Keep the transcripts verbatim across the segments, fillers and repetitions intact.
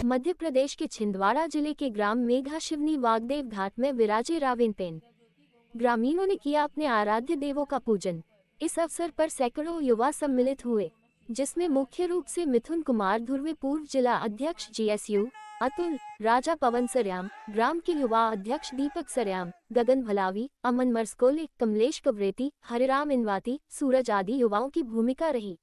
मध्य प्रदेश के छिंदवाड़ा जिले के ग्राम मेघा शिवनी वागदेव घाट में विराजे रावेन पेन। ग्रामीणों ने किया अपने आराध्य देवों का पूजन। इस अवसर पर सैकड़ों युवा सम्मिलित हुए, जिसमें मुख्य रूप से मिथुन कुमार धुर्वे, पूर्व जिला अध्यक्ष जीएसयू, अतुल, राजा पवन सरयाम, ग्राम के युवा अध्यक्ष दीपक सरयाम, गगन भलावी, अमन मरस्कोले, कमलेश कवरेती, हरिराम इनवाती, सूरज आदि युवाओं की भूमिका रही।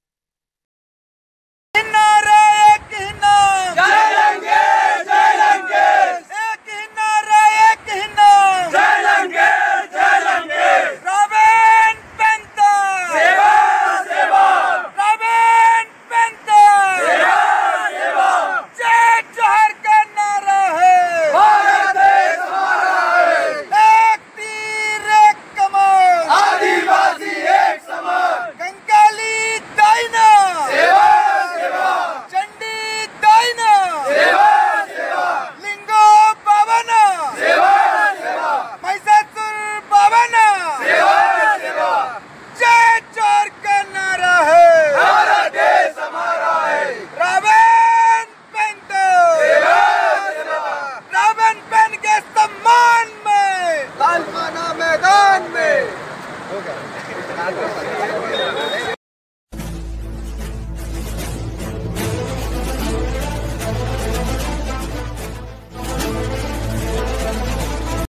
मैदान में